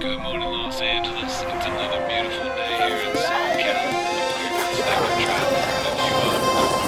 Good morning, Los Angeles. It's another beautiful day here in SoCal. It's like we're traveling with you up.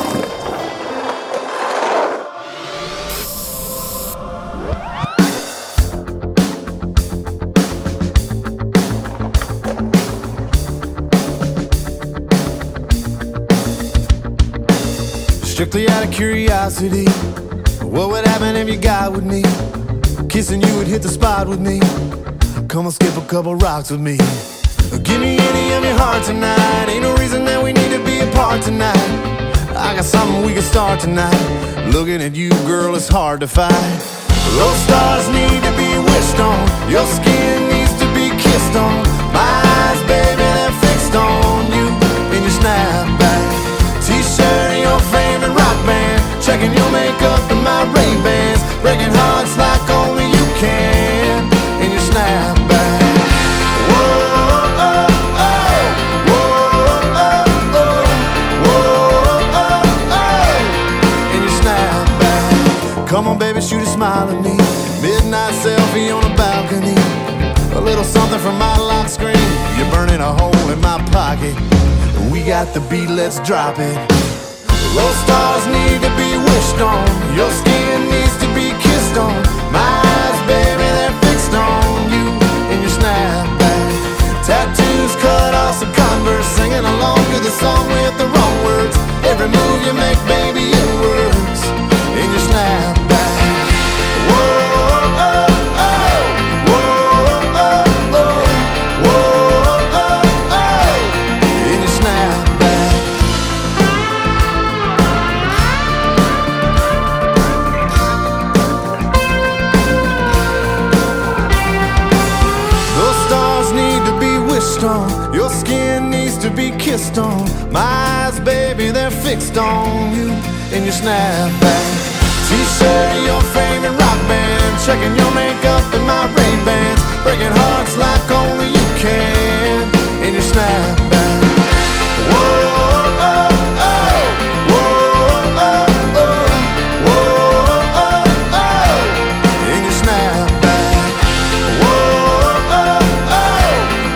Strictly out of curiosity, what would happen if you got with me? Kissing you would hit the spot with me. Come on, skip a couple rocks with me. Give me any of your heart tonight. Ain't no reason that we need to be apart tonight. I got something we can start tonight. Looking at you, girl, it's hard to fight. Those stars need to be wished on. Your skin needs to be kissed on. My eyes, baby, they're fixed on you in your snapback T-shirt and your favorite rock band. Checking your makeup and my Ray-Bans. Breaking hearts like only you can in your snapback. Whoa, oh, oh. Whoa, oh, oh. Whoa, oh, oh. In your snapback. Come on, baby, shoot a smile at me. Midnight selfie on a balcony. A little something from my lock screen. You're burning a hole in my pocket. We got the beat, let's drop it. Those stars need to be wished on. Your skin needs to be kissed on. My eyes, baby, they're fixed on you in your snapback. Tattoos cut off some Converse. Singing along to the song with the wrong words. Every move you make, baby, it works in your snapback. Whoa, oh, oh. Whoa, oh, oh. Whoa, oh, oh. In your snapback. On. Your skin needs to be kissed on. My eyes, baby, they're fixed on you in your snapback T-shirt and your favorite rock band. Checking your makeup and my Ray-Bans. Breaking hearts like only you can in your snapback. Whoa, oh, oh. Whoa, oh, oh. Whoa, oh, oh. In your snapback. Whoa, oh, oh.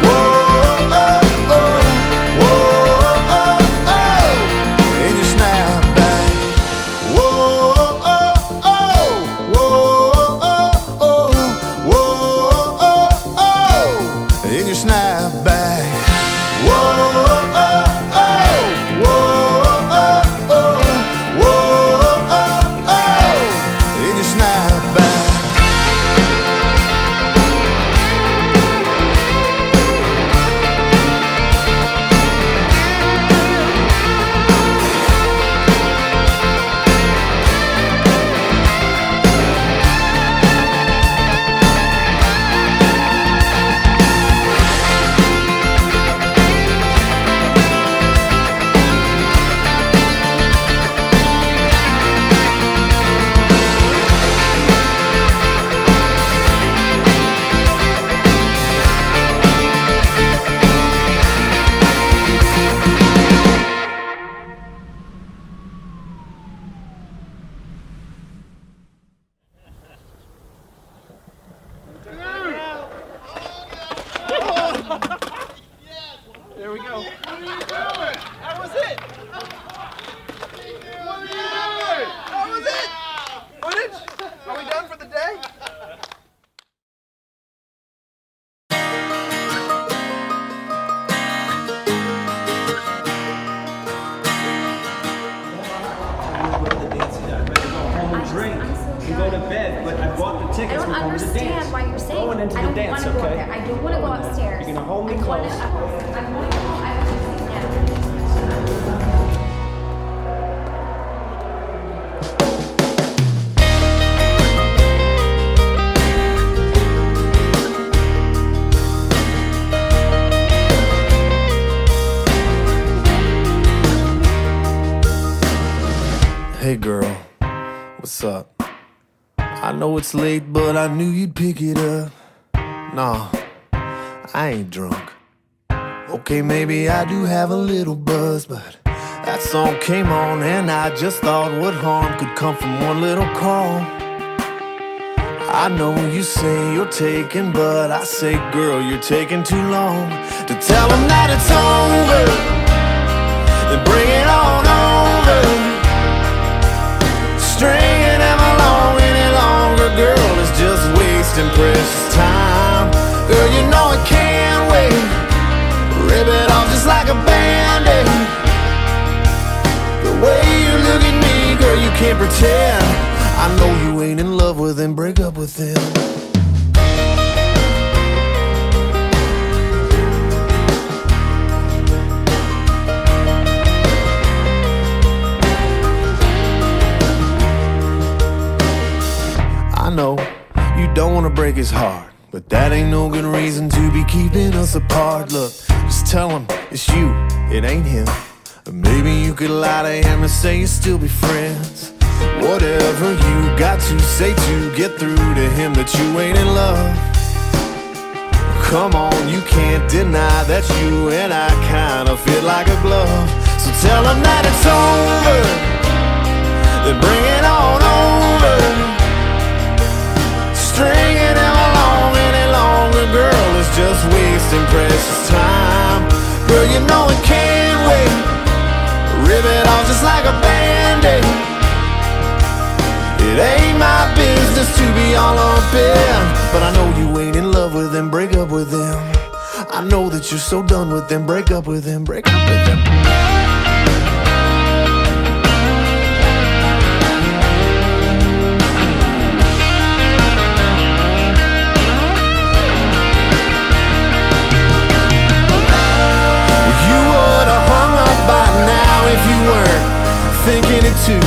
There we go. What are you doing? That was it. What are you doing? That was it. Footage? Are we done for the day? And go to bed, but I bought the tickets. I don't understand why you're saying going into I the don't dance, want to go okay? there. I don't want to go upstairs. You're gonna hold me I close. I'm going to go. Hey girl, what's up? I know it's late, but I knew you'd pick it up. Nah, I ain't drunk. Okay, maybe I do have a little buzz, but that song came on and I just thought what harm could come from one little call. I know you say you're taking, but I say, girl, you're taking too long to tell them that it's over. Then bring it on over. Stringing them along any longer, girl, is just wasting precious time. Girl, you know it can't wait. Rip it off just like a band-aid. The way you look at me, girl, you can't pretend. I know you ain't in love with him, break up with him. I know you don't wanna break his heart, but that ain't no good reason to be keeping us apart. Look, just tell him it's you, it ain't him. Or maybe you could lie to him and say you'll still be friends. Whatever you got to say to get through to him that you ain't in love. Come on, you can't deny that you and I kinda fit like a glove. So tell him that it's over, then bring it on over. Stringing him along any longer, girl, is just wasting precious time. Girl, you know it can't wait. Rip it off just like a band-aid. It ain't my business to be all up in, but I know you ain't in love with him, break up with him. I know that you're so done with him, break up with him, break up with him. You would have hung up by now if you weren't thinking it too.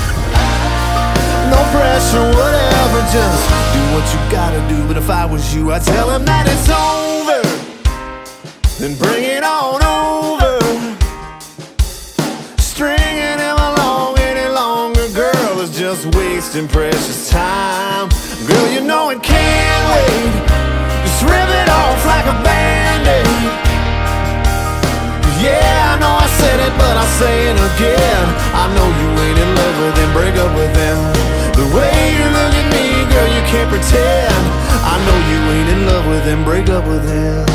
No pressure, whatever, just do what you gotta do. But if I was you, I'd tell him that it's over, then bring it on over. Stringing him along any longer, girl, is just wasting precious time. Girl, you know it can't wait. Just rip it off like a band-aid. Yeah, I know I said it, but I'll say it again. I know you ain't in love with him, break up with him. The way you look at me, girl, you can't pretend. I know you ain't in love with him, break up with him.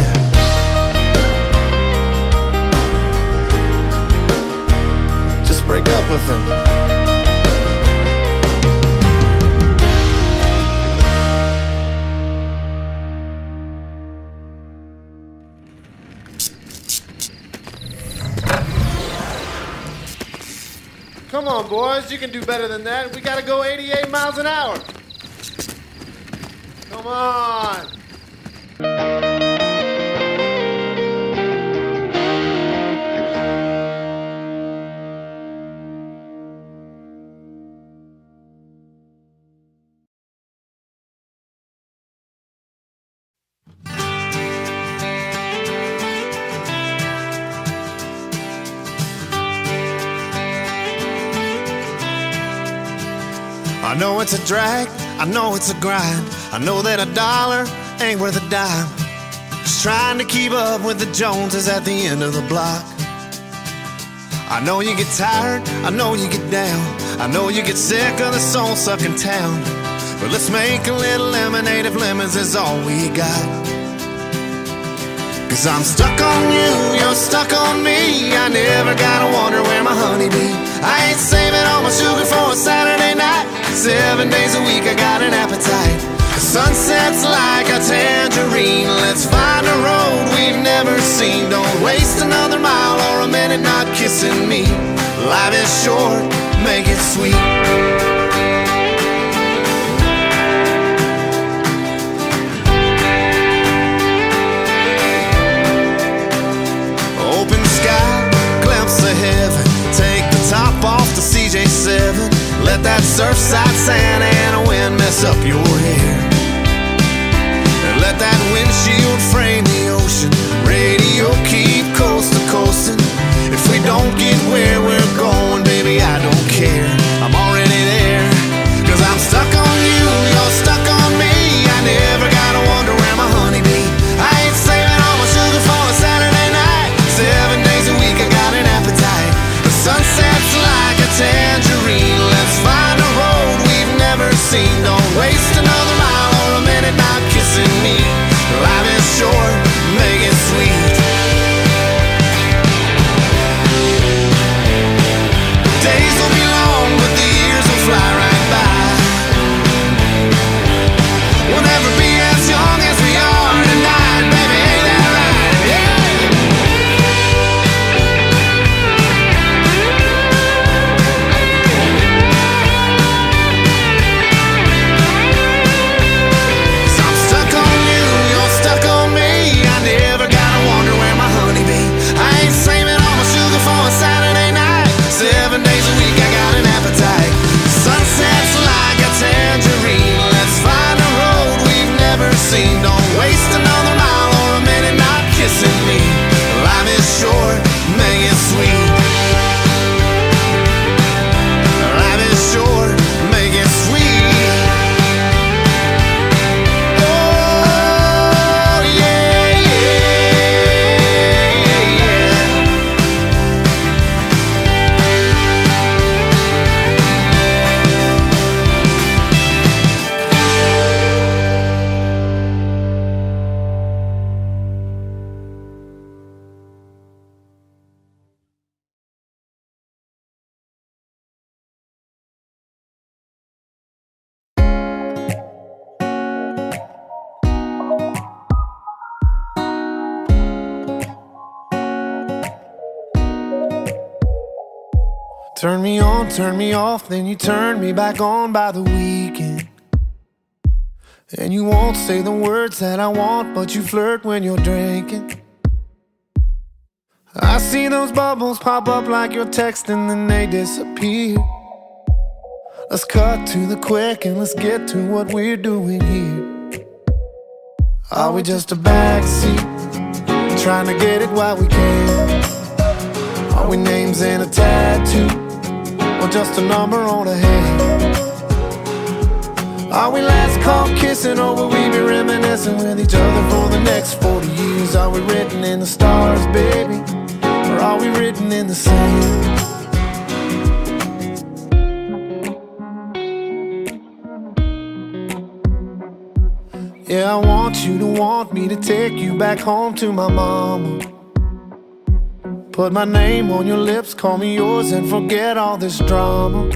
Just break up with him. Come on, boys, you can do better than that. We gotta go 88 miles an hour. Come on. I know it's a drag, I know it's a grind. I know that a dollar ain't worth a dime. Just trying to keep up with the Joneses at the end of the block. I know you get tired, I know you get down. I know you get sick of the soul-sucking town. But let's make a little lemonade if lemons is all we got. Cause I'm stuck on you, you're stuck on me. I never gotta wonder where my honey be. I ain't saving all my sugar for a Saturday night. 7 days a week I got an appetite. The sunset's like a tangerine. Let's find a road we've never seen. Don't waste another mile or a minute not kissing me. Life is short, make it sweet. Open sky, glimpse of heaven. Take the top off the CJ7. Let that surfside Santa Ana wind mess up your hair. And let that windshield frame the ocean. Radio keep coast to coasting. If we don't get where we're going, baby, I don't care. I'm already there. Turn me on, turn me off, then you turn me back on by the weekend. And you won't say the words that I want, but you flirt when you're drinking. I see those bubbles pop up like you're texting, then they disappear. Let's cut to the quick and let's get to what we're doing here. Are we just a backseat, trying to get it while we can? Are we names in a tattoo, or just a number on a hand? Are we last call kissing, or will we be reminiscing with each other for the next 40 years? Are we written in the stars, baby, or are we written in the sand? Yeah, I want you to want me to take you back home to my mama. Put my name on your lips, call me yours, and forget all this drama.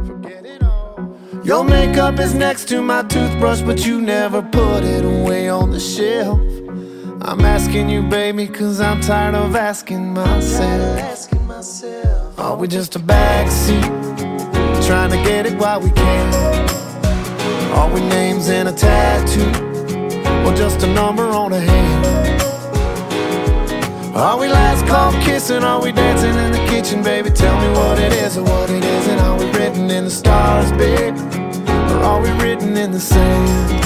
Your makeup is next to my toothbrush, but you never put it away on the shelf. I'm asking you, baby, cause I'm tired of asking myself. Are we just a backseat, trying to get it while we can? Are we names in a tattoo, or just a number on a hand? Are we last call kissing, are we dancing in the kitchen, baby? Tell me what it is or what it isn't. Are we written in the stars, baby, or are we written in the sand?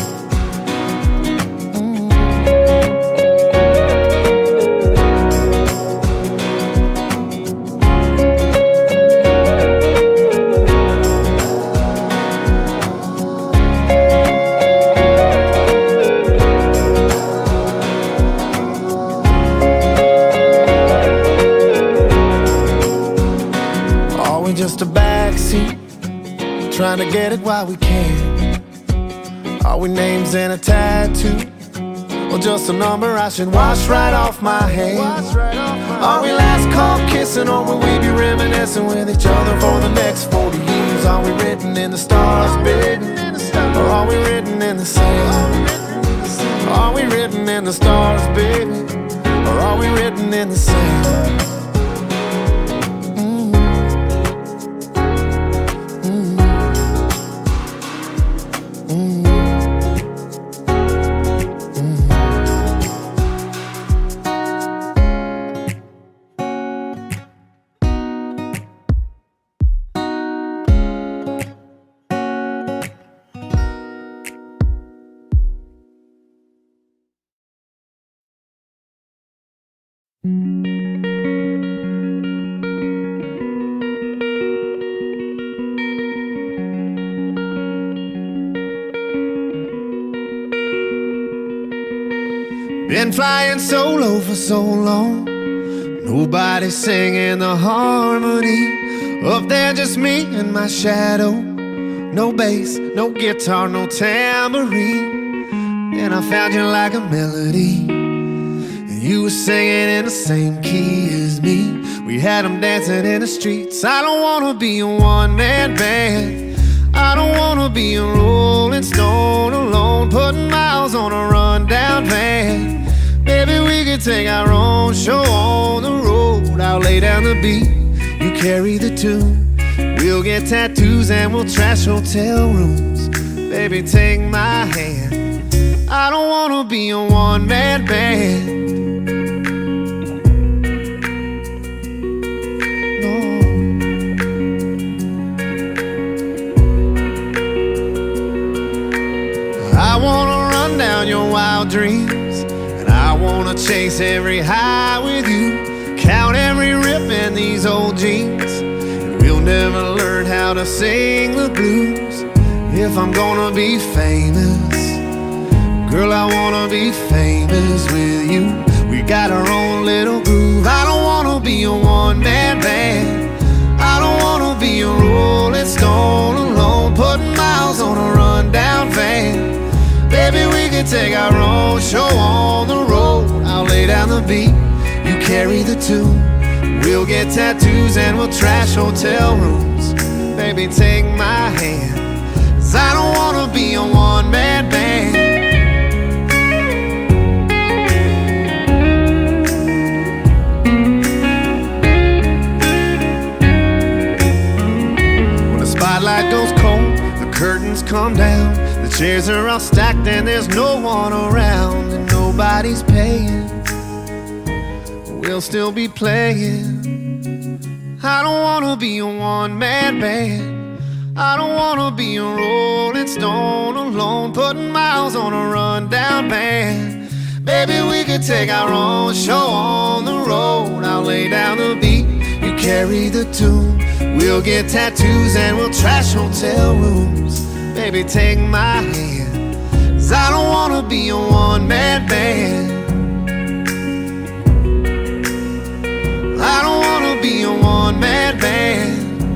Just a backseat, trying to get it while we can. Are we names in a tattoo, or just a number I should wash right off my hand? Are we last call kissing, or will we be reminiscing with each other for the next 40 years? Are we written in the stars, baby, or are we written in the sand? Are we written in the stars, baby, or are we written in the sand? Been flying solo for so long, nobody singing the harmony. Up there just me and my shadow, no bass, no guitar, no tambourine. And I found you like a melody, and you were singing in the same key as me. We had them dancing in the streets. I don't wanna be a one-man band, I don't wanna be a rolling stone alone, putting miles on a rundown van. Baby, we could take our own show on the road. I'll lay down the beat, you carry the tune. We'll get tattoos and we'll trash hotel rooms. Baby, take my hand, I don't wanna be a one-man band. I wanna run down your wild dreams, and I wanna chase every high with you, count every rip in these old jeans, and we'll never learn how to sing the blues. If I'm gonna be famous, girl, I wanna be famous with you. We got our own little groove. I don't wanna be a one-man band, I don't wanna be a rolling stone alone, putting miles on a rundown van. Baby, we can take our own show on the road. I'll lay down the beat, you carry the tune. We'll get tattoos and we'll trash hotel rooms. Baby, take my hand, 'cause I don't wanna be a one-man band. Chairs are all stacked and there's no one around, and nobody's paying. We'll still be playing. I don't wanna be a one-man band. I don't wanna be a rolling stone alone, putting miles on a rundown band. Baby, we could take our own show on the road. I'll lay down the beat, you carry the tune. We'll get tattoos and we'll trash hotel rooms. Baby, take my hand, 'cause I don't wanna be a one-man band. I don't wanna be a one-man band.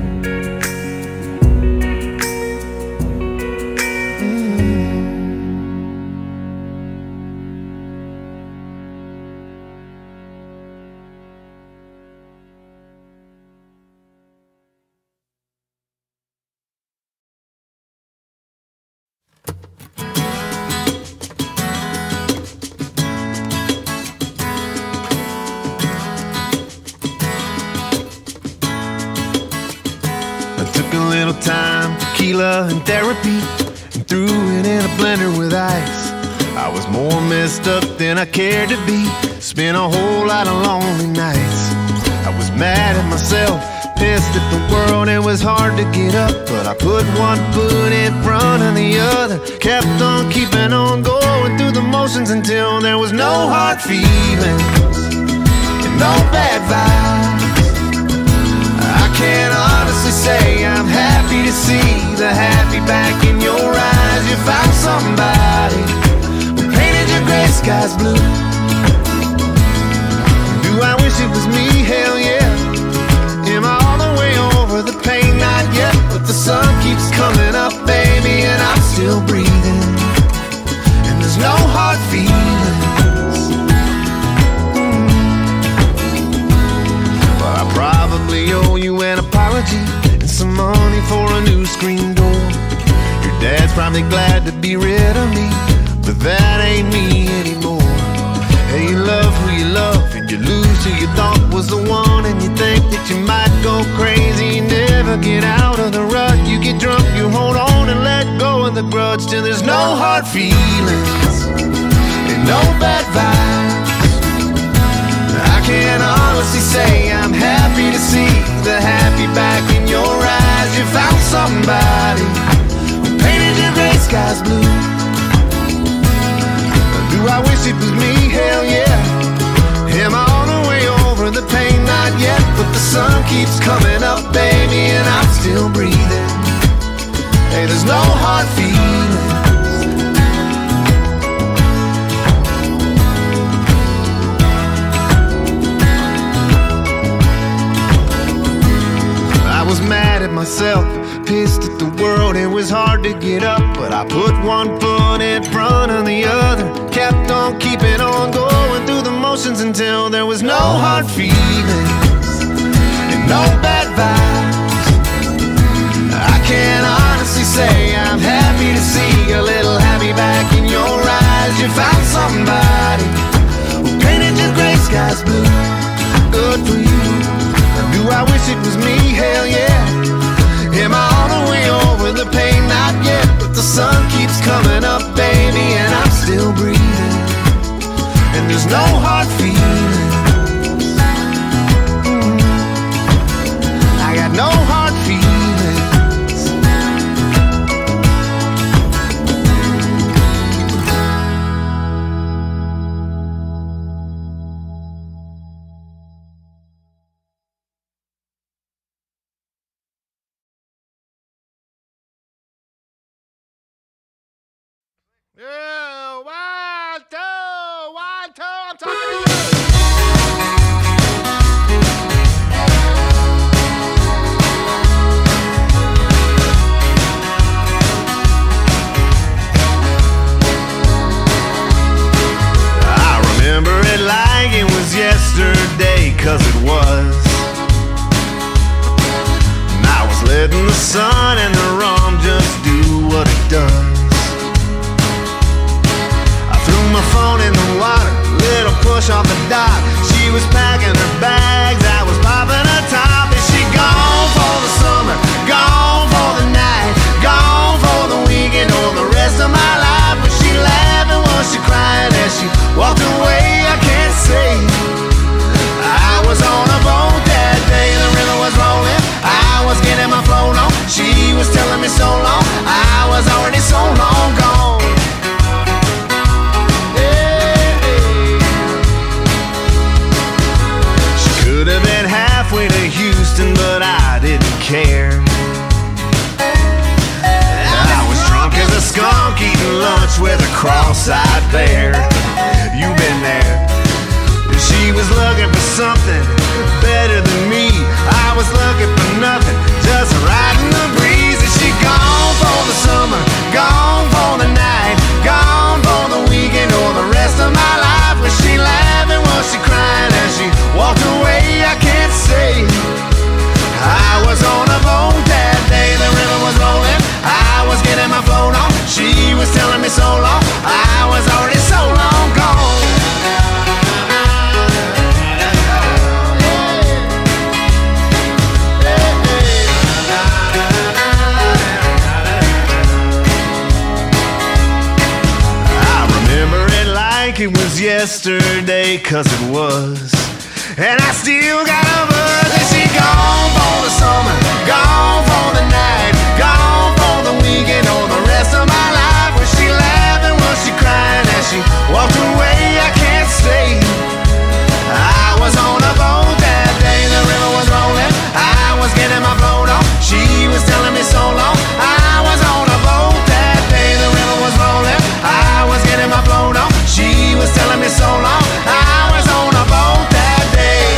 Time, tequila and therapy, and threw it in a blender with ice. I was more messed up than I cared to be. Spent a whole lot of lonely nights. I was mad at myself, pissed at the world. It was hard to get up, but I put one foot in front of the other. Kept on keeping on going through the motions until there was no hard feelings and no bad vibes. I can't honestly say I'm happy to see the happy back in your eyes. You found somebody who painted your gray skies blue. Do I wish it was me? Hell yeah. Am I all the way over the pain? Not yet, but the sun keeps coming up, baby, and I'm still breathing. And there's no hard feelings. But I probably owe you an apology and some money for a new screen door. Your dad's probably glad to be rid of me, but that ain't me anymore. Hey, you love who you love, and you lose who you thought was the one, and you think that you might go crazy. You never get out of the rut. You get drunk, you hold on and let go of the grudge till there's no hard feelings and no bad vibes. I can't honestly say I'm happy to see the happy back in your eyes. You found somebody who painted your gray skies blue. Do I wish it was me? Hell yeah. Am I all the way over the pain? Not yet, but the sun keeps coming up, baby, and I'm still breathing. Hey, there's no hard feelings. I was mad at myself, pissed at the world. It was hard to get up, but I put one foot in front of the other. Kept on keeping on going through the motions until there was no hard feelings and no bad vibes. I can't honestly say I'm happy to see a little happy back in your eyes. You found somebody who painted your gray skies blue. Good for you. Do I wish it was me? Hell yeah. Am I all the way over the pain? Not yet, but the sun keeps coming up, baby, and I'm still breathing. And there's no hard feelings. I got no hard feelings. Yeah, 1, 2, 1, 2, I'm talking to you. boasting, but I didn't care. I was drunk as a skunk eating lunch with a cross-eyed bear. You've been there. She was looking for something better than me. I was looking for nothing, just riding the breeze. And she gone for the summer, gone for the night, gone for the weekend or the rest of my life. Was she laughing, was she crying as she walked away? I can't say. I was on a boat that day, the river was rolling, I was getting my float on. She was telling me so long, I was already so long gone. It was yesterday, cause it was. And I still got a buzz. And she gone for the summer, gone for the night, gone for the weekend or the rest of my life. Was she laughing, was she crying as she walked away? I can't say. I was on a boat that day, the river was rolling, I was getting my float on. She was telling me so long. I was on a boat that day, the river was rolling, I was getting my float on. She was telling me so long. I was on a boat that day.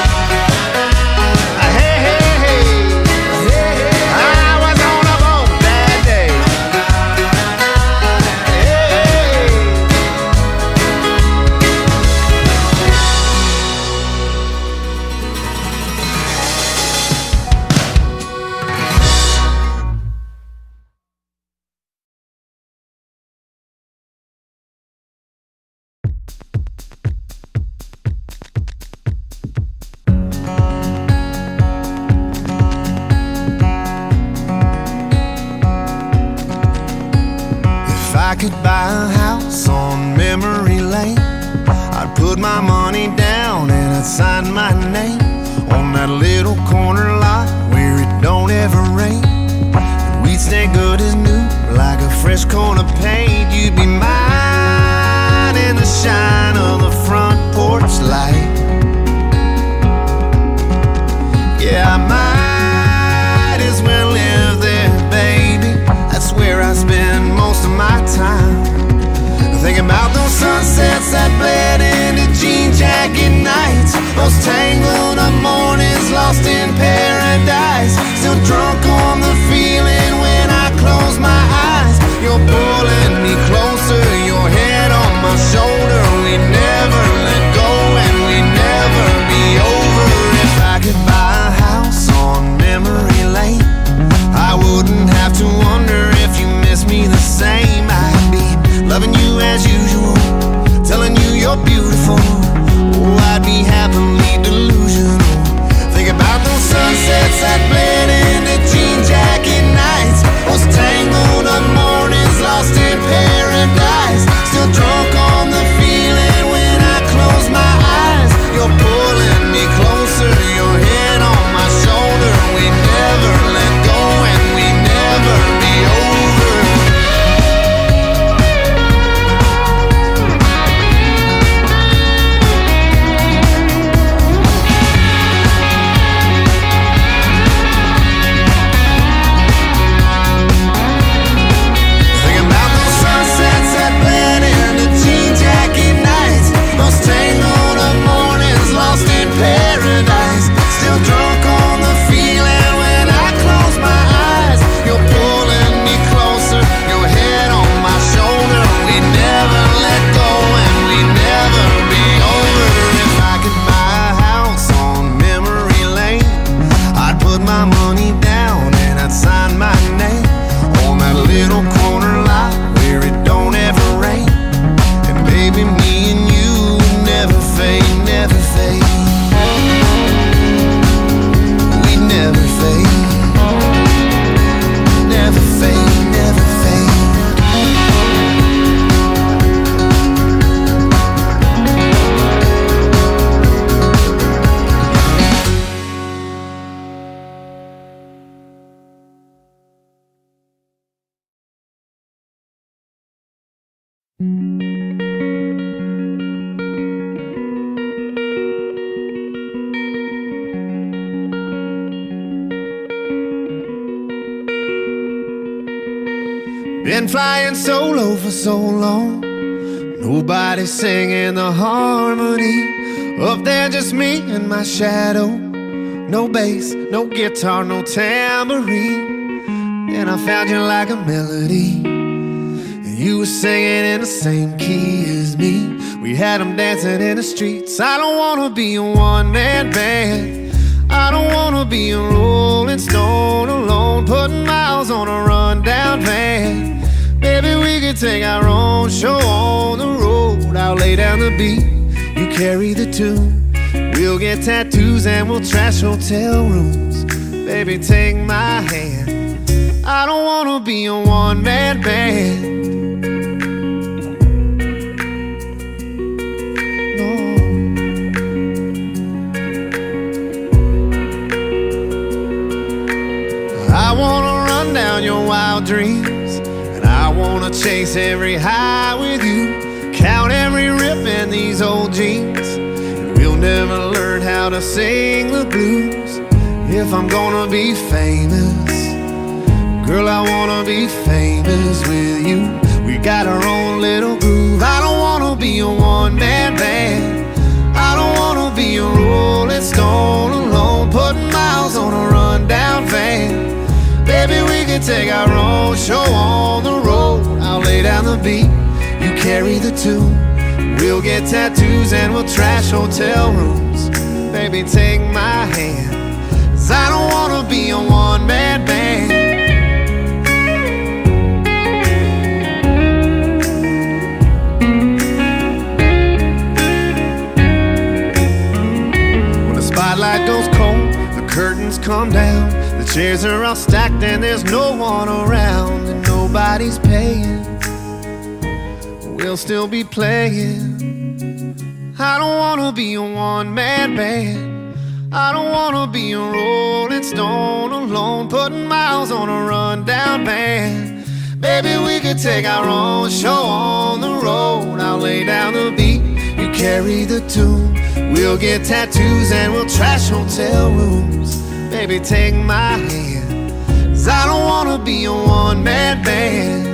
Hey, hey, hey. I was on a boat that day. If I could buy a house on memory lane, I'd put my money down and I'd sign my name on that little corner lot where it don't ever rain. And we'd stay good as new, like a fresh coat of paint. You'd be mine in the shine of the front porch light. Yeah, I might as well live there, baby. That's where I spend most of my time. Thinking about those sunsets that bled into jean jacket nights, those tangled up mornings lost in paradise. Still drunk on the feeling when I close my eyes. You're pulling me closer, your head on my shoulder. We been flying solo for so long. Nobody singing the harmony. Up there just me and my shadow. No bass, no guitar, no tambourine. And I found you like a melody. And you were singing in the same key as me. We had them dancing in the streets. I don't wanna be a one-man band. I don't wanna be a rolling stone alone, putting miles on a rundown van. Maybe we could take our own show on the road. I'll lay down the beat, you carry the tune. We'll get tattoos and we'll trash hotel rooms. Baby, take my hand. I don't wanna be a one-man band. I wanna run down your wild dreams, and I wanna chase every high with you. Count every rip in these old jeans, and we'll never learn how to sing the blues. If I'm gonna be famous, girl, I wanna be famous with you. We got our own little groove. I don't wanna be a one-man band. I don't wanna be a rolling stone alone, putting miles on a rundown van. Baby, we can take our own show on the road. I'll lay down the beat, you carry the tune. We'll get tattoos and we'll trash hotel rooms. Baby, take my hand, 'cause I don't wanna be a one-man band. When the spotlight goes cold, the curtains come down. The chairs are all stacked and there's no one around, and nobody's paying. We'll still be playing. I don't wanna be a one-man band. I don't wanna be a rolling stone alone, putting miles on a rundown van. Baby, we could take our own show on the road. I'll lay down the beat, you carry the tune. We'll get tattoos and we'll trash hotel rooms. Baby, take my hand, 'cause I don't wanna be a one-man band.